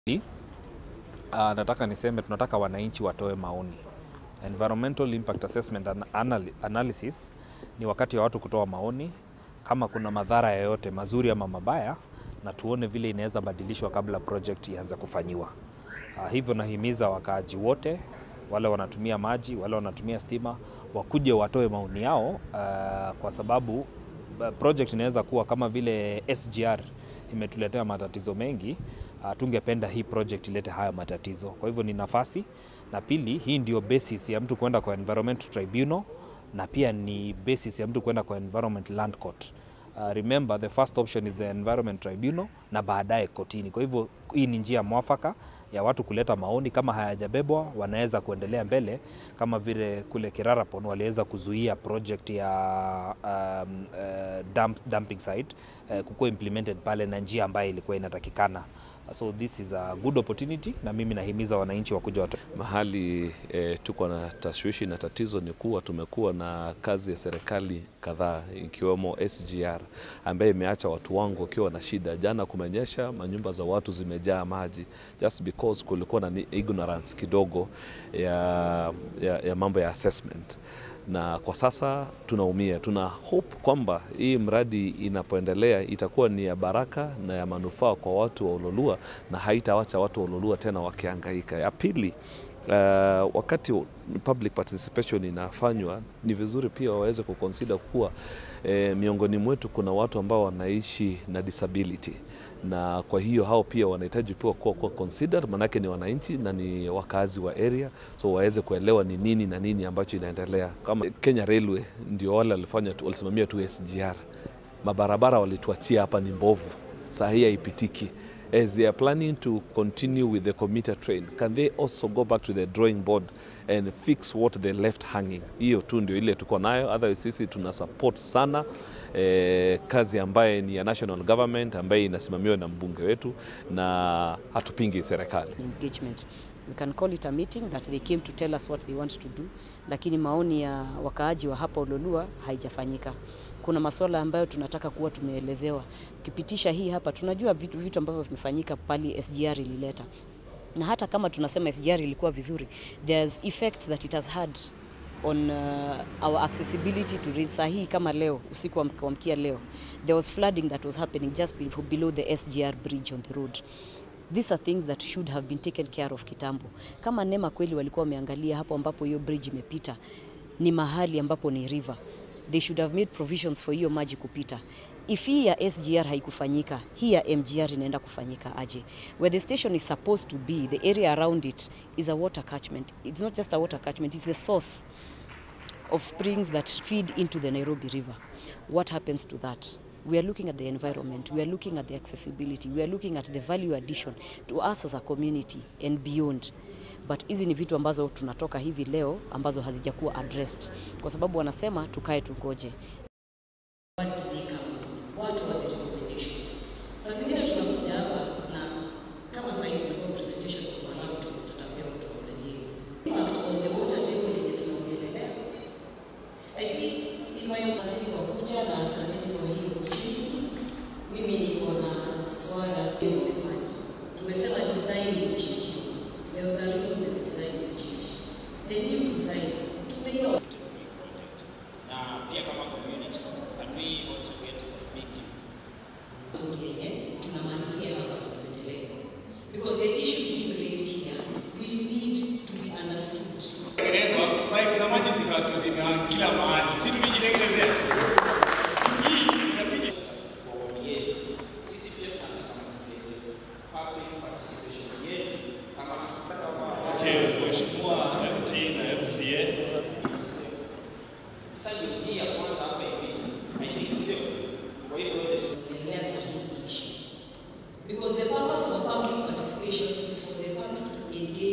Nataka niseme tunataka wananchi watoe maoni. Environmental Impact Assessment Analysis ni wakati wa watu kutoa maoni kama kuna madhara yoyote mazuri ama mabaya, na tuone vile inaweza badilishwa kabla project ianze kufanyiwa. Hivyo nahimiza wakaaji wote, wale wanatumia maji, wale wanatumia stima, wakuje watoe maoni yao, kwa sababu project inaweza kuwa kama vile SGR imetuletea matatizo mengi. Tungependa hii project ilete haya matatizo. Kwa hivyo ni nafasi, na pili, hii ndio basis ya mtu kwenda kwa Environment Tribunal, na pia ni basis ya mtu kwenda kwa Environment Land Court. Remember, the first option is the Environment Tribunal na baadaye kotini. Kwa hivyo hii ni njia mwafaka ya watu kuleta maoni. Kama hayajabebwa, wanaweza kuendelea mbele, kama vile kule Kirarapon waliweza kuzuia project ya dumping site kukuwa implemented pale na njia ambayo ilikuwa inatakikana. So this is a good opportunity, na mimi nahimiza wananchi wakuja watu. Mahali tuko na tashwishi na tatizo ni kuwa tumekuwa na kazi ya serikali kadhaa ikiwemo SGR ambaye imeacha watu wangu wakiwa na shida. Jana kumenyesha, manyumba za watu zimejaa maji just because kulikuwa na ignorance kidogo ya mambo ya assessment. Na kwa sasa tunaumia. Tuna hope kwamba hii mradi inapoendelea itakuwa ni ya baraka na ya manufaa kwa watu wa Ololua, na haitawacha watu wa Ololua tena wakihangaika. Ya pili, wakati public participation inafanywa, ni vizuri pia waweze kuconsider kuwa miongoni mwetu kuna watu ambao wanaishi na disability, na kwa hiyo hao pia wanahitaji pia kuwa considered, manake ni wananchi na ni wakazi wa area, so waweze kuelewa ni nini na nini ambacho inaendelea. Kama Kenya Railway ndio wale walisimamia tu SGR, mabarabara walituachia hapa ni mbovu, sahi haipitiki. As they are planning to continue with the commuter train, can they also go back to the drawing board and fix what they left hanging? Hiyo tu ndio ile tuko nayo. Otherwise sisi tuna support sana kazi ambaye ni ya national government ambaye inasimamiwa na mbunge wetu, na hatupingi serikali. Engagement. We can call it a meeting that they came to tell us what they want to do, lakini maoni ya wakaaji wa hapa Ololua haijafanyika. Kuna masuala ambayo tunataka kuwa tumeelezewa. Kipitisha hii hapa tunajua vitu ambavyo vimefanyika pali SGR ilileta. Na hata kama tunasema SGR ilikuwa vizuri, there's effects that it has had on our accessibility to read. Sahi kama leo, usiku wa kuamkia leo, there was flooding that was happening just below the SGR bridge on the road. These are things that should have been taken care of kitambo. Kama NEMA kweli walikuwa wameangalia hapo ambapo hiyo bridge imepita ni mahali ambapo ni river, they should have made provisions for hiyo maji kupita. If hii ya SGR haikufanyika, hii ya MGR inaenda kufanyika aje? Where the station is supposed to be, the area around it is a water catchment. It's not just a water catchment, it's the source of springs that feed into the Nairobi River. What happens to that? We are looking at the environment, we are looking at the accessibility, we are looking at the value addition to us as a community and beyond. But hizi ni vitu ambazo tunatoka hivi leo ambazo hazijakuwa addressed, kwa sababu wanasema tukae tugoje. What are the recommendations? Sasa zingine tunakuja hapa na kama sasa hivi kwa presentation kwa laptop tutapewa tuangalie. Impact on the water table yenye tunaongelea. I see in my asante kwa kuja na asante kwa hii opportunity. Mimi niko na swala leo kufanya. Tumesema design ni change. There was a reason this design was changed. The new design tumeiona. Na pia kama community, can we also get tunamalizia hapa tuendelee, because the issues being raised here will need to be understood. Pipe za maji zikatuzimia kila mahali. Sisi tumejilengelezea. Hii inabidi kwa wodi yetu. Sisi pia tunataka kuleta public participation yetu kama mheshimiwa MP na MCA. Sasa hii ya kwanza hapa hivi. I think sio. Kwa hiyo Because the purpose of public participation is for the public to engage